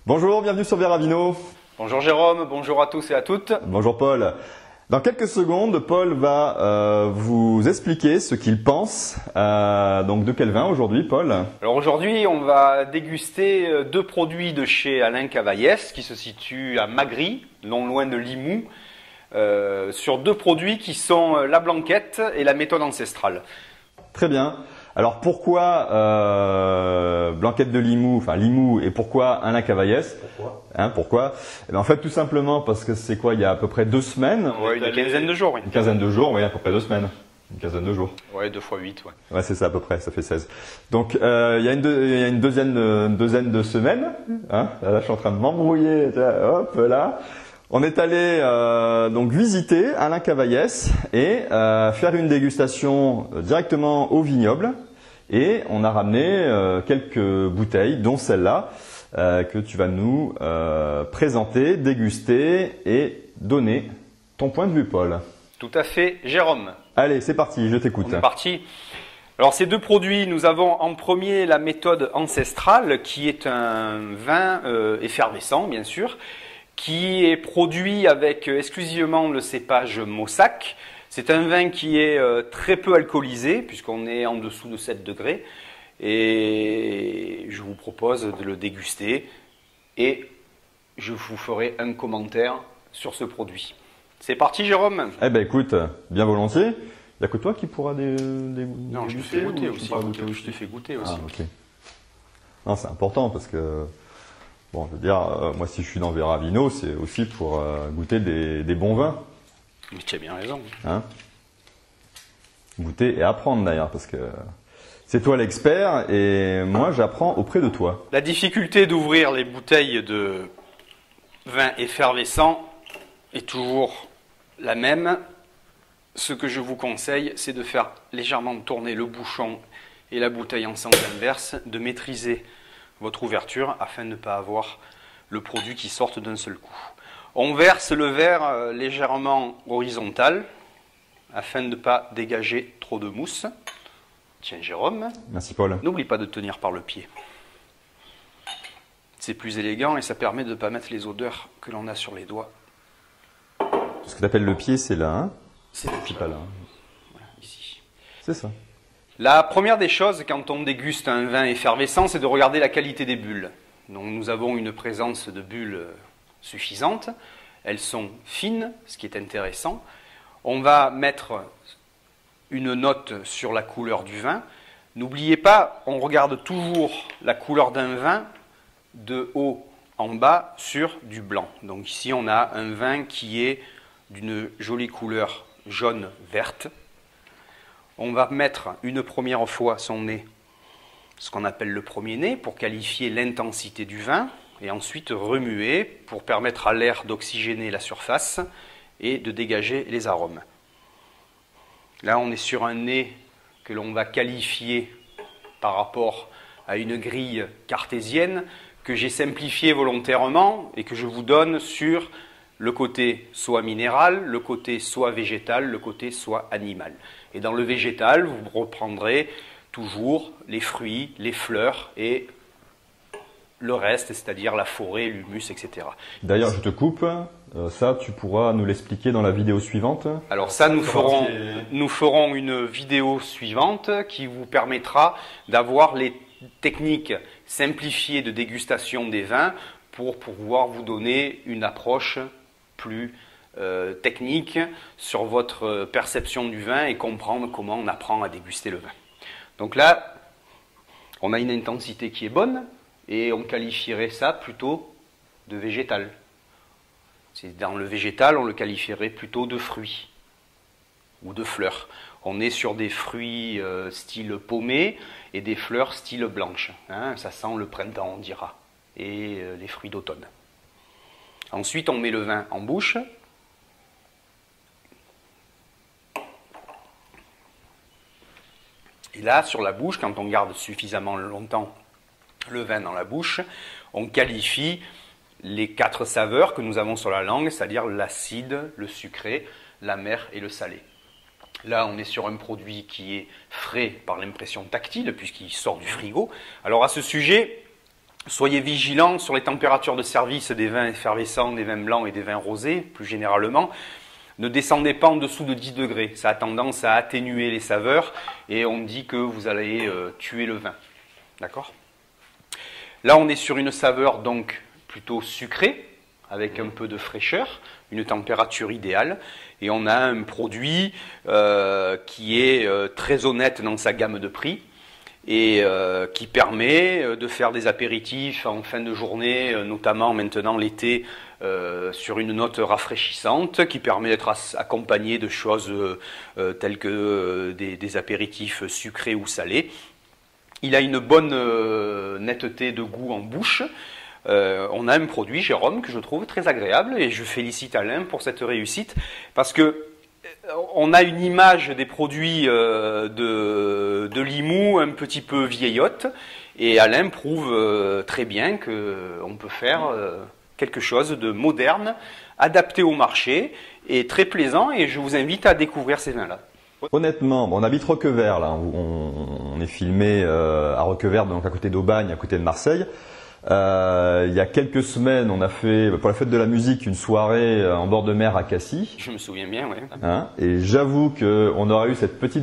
Bonjour, bienvenue sur Veravino. Bonjour Jérôme, bonjour à tous et à toutes. Bonjour Paul. Dans quelques secondes, Paul va vous expliquer ce qu'il pense. Donc de quel vin aujourd'hui, Paul? Alors aujourd'hui, on va déguster deux produits de chez Alain Cavaillès qui se situent à Magry, non loin de Limoux, sur deux produits qui sont la blanquette et la méthode ancestrale. Très bien. Alors pourquoi Blanquette de Limoux, enfin Limoux, et pourquoi Alain Cavaillès? Pourquoi Eh bien, en fait, tout simplement parce que c'est quoi, il y a à peu près 2 semaines. Oui, une quinzaine de jours. Oui. Une quinzaine de jours, oui, à peu près 2 semaines. Une quinzaine de jours. Oui, 2 fois 8, ouais. Ouais, c'est ça à peu près, ça fait 16. Donc il y a une douzaine de semaines. Là, je suis en train de m'embrouiller. Hop là. On est allé donc visiter Alain Cavaillès et faire une dégustation directement au vignoble. Et on a ramené quelques bouteilles, dont celle-là, que tu vas nous présenter, déguster et donner ton point de vue, Paul. Tout à fait, Jérôme. Allez, c'est parti, je t'écoute. On est parti. Alors ces deux produits, nous avons en premier la méthode ancestrale, qui est un vin effervescent, bien sûr, qui est produit avec exclusivement le cépage Mossac. C'est un vin qui est très peu alcoolisé, puisqu'on est en dessous de 7 degrés. Et je vous propose de le déguster et je vous ferai un commentaire sur ce produit. C'est parti, Jérôme? Eh ben écoute, bien volontiers. Il n'y a que toi qui pourras Non, je te fais goûter aussi. Je te fais goûter aussi. Ah, ok. Non, c'est important parce que, bon, je veux dire, moi si je suis dans Veravino, c'est aussi pour goûter des bons vins. Mais tu as bien raison. Hein? Goûter et apprendre d'ailleurs, parce que c'est toi l'expert et moi j'apprends auprès de toi. La difficulté d'ouvrir les bouteilles de vin effervescent est toujours la même. Ce que je vous conseille, c'est de faire légèrement tourner le bouchon et la bouteille en sens inverse, de maîtriser votre ouverture afin de ne pas avoir le produit qui sorte d'un seul coup. On verse le verre légèrement horizontal afin de ne pas dégager trop de mousse. Tiens, Jérôme. Merci Paul. N'oublie pas de tenir par le pied. C'est plus élégant et ça permet de ne pas mettre les odeurs que l'on a sur les doigts. Ce que tu appelles le pied, c'est là, hein? C'est le pied. Pas là. Voilà, ici. C'est ça. La première des choses quand on déguste un vin effervescent, c'est de regarder la qualité des bulles. Donc nous avons une présence de bulles suffisante. Elles sont fines, ce qui est intéressant. On va mettre une note sur la couleur du vin. N'oubliez pas, on regarde toujours la couleur d'un vin de haut en bas sur du blanc. Donc ici, on a un vin qui est d'une jolie couleur jaune-verte. On va mettre une première fois son nez, ce qu'on appelle le premier nez, pour qualifier l'intensité du vin, et ensuite remuer pour permettre à l'air d'oxygéner la surface et de dégager les arômes. Là, on est sur un nez que l'on va qualifier par rapport à une grille cartésienne que j'ai simplifiée volontairement et que je vous donne sur le côté soit minéral, le côté soit végétal, le côté soit animal. Et dans le végétal, vous reprendrez toujours les fruits, les fleurs et le reste, c'est-à-dire la forêt, l'humus, etc. D'ailleurs, je te coupe. Ça, tu pourras nous l'expliquer dans la vidéo suivante. Alors ça, nous ferons une vidéo suivante qui vous permettra d'avoir les techniques simplifiées de dégustation des vins pour pouvoir vous donner une approche plus technique sur votre perception du vin et comprendre comment on apprend à déguster le vin. Donc là, on a une intensité qui est bonne et on qualifierait ça plutôt de végétal. Dans le végétal, on le qualifierait plutôt de fruits ou de fleurs. On est sur des fruits style paumé et des fleurs style blanche. Hein, ça sent le printemps, on dira, et les fruits d'automne. Ensuite, on met le vin en bouche. Et là, sur la bouche, quand on garde suffisamment longtemps le vin dans la bouche, on qualifie les 4 saveurs que nous avons sur la langue, c'est-à-dire l'acide, le sucré, l'amer et le salé. Là, on est sur un produit qui est frais par l'impression tactile, puisqu'il sort du frigo. Alors à ce sujet, Soyez vigilants sur les températures de service des vins effervescents, des vins blancs et des vins rosés, plus généralement. Ne descendez pas en dessous de 10 degrés. Ça a tendance à atténuer les saveurs et on dit que vous allez tuer le vin. D'accord ? Là, on est sur une saveur donc plutôt sucrée, avec un peu de fraîcheur, une température idéale. Et on a un produit qui est très honnête dans sa gamme de prix et qui permet de faire des apéritifs en fin de journée, notamment maintenant l'été, sur une note rafraîchissante, qui permet d'être accompagné de choses telles que des apéritifs sucrés ou salés. Il a une bonne netteté de goût en bouche. On a un produit, Jérôme, que je trouve très agréable et je félicite Alain pour cette réussite parce que on a une image des produits de Limoux un petit peu vieillotte et Alain prouve très bien qu'on peut faire quelque chose de moderne, adapté au marché et très plaisant et je vous invite à découvrir ces vins-là. Honnêtement, on habite Roquevert, là, on est filmé à Roquevert, donc à côté d'Aubagne, à côté de Marseille. Il y a quelques semaines, on a fait, pour la fête de la musique, une soirée en bord de mer à Cassis. Je me souviens bien, oui. Hein, et j'avoue qu'on aurait eu cette petite,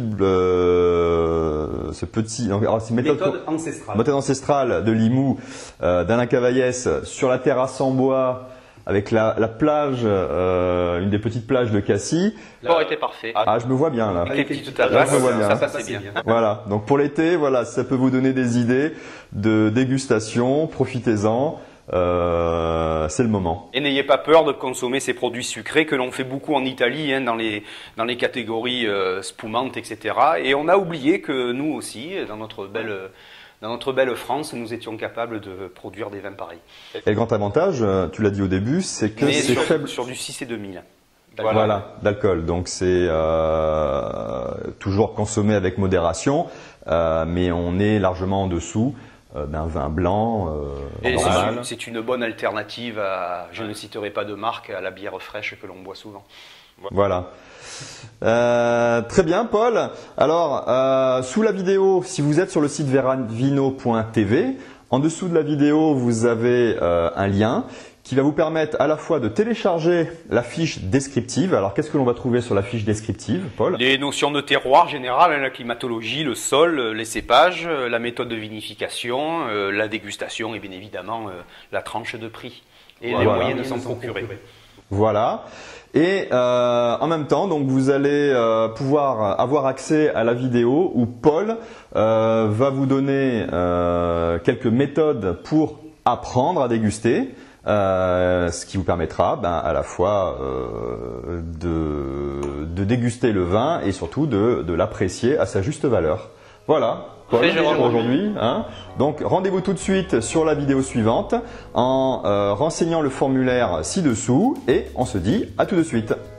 méthode ancestrale de Limoux, d'Alain Cavaillès, sur la terrasse en bois, avec la plage, une des petites plages de Cassis. Le port était parfait. Ah, je me vois bien là. Avec les petites tapas, ça passait bien. Voilà. Donc pour l'été, voilà, ça peut vous donner des idées de dégustation. Profitez-en. C'est le moment. Et n'ayez pas peur de consommer ces produits sucrés que l'on fait beaucoup en Italie, hein, dans les catégories spumantes, etc. Et on a oublié que nous aussi, dans notre belle France, nous étions capables de produire des vins pareils. Et le grand avantage, tu l'as dit au début, c'est que c'est faible. Sur du 6 et 2000. Voilà, d'alcool. Donc c'est toujours consommé avec modération, mais on est largement en dessous d'un vin blanc normal. C'est une bonne alternative à, je ne citerai pas de marque, à la bière fraîche que l'on boit souvent. Voilà. Très bien, Paul. Alors, sous la vidéo, si vous êtes sur le site veravino.tv, en dessous de la vidéo, vous avez un lien qui va vous permettre à la fois de télécharger la fiche descriptive. Alors, qu'est-ce que l'on va trouver sur la fiche descriptive, Paul ? Les notions de terroir général, la climatologie, le sol, les cépages, la méthode de vinification, la dégustation et bien évidemment la tranche de prix et les moyens de s'en procurer. Voilà. Et en même temps, donc vous allez pouvoir avoir accès à la vidéo où Paul va vous donner quelques méthodes pour apprendre à déguster, ce qui vous permettra à la fois de déguster le vin et surtout de l'apprécier à sa juste valeur. Voilà. Paul, aujourd'hui. Hein. Donc rendez-vous tout de suite sur la vidéo suivante en renseignant le formulaire ci-dessous et on se dit à tout de suite.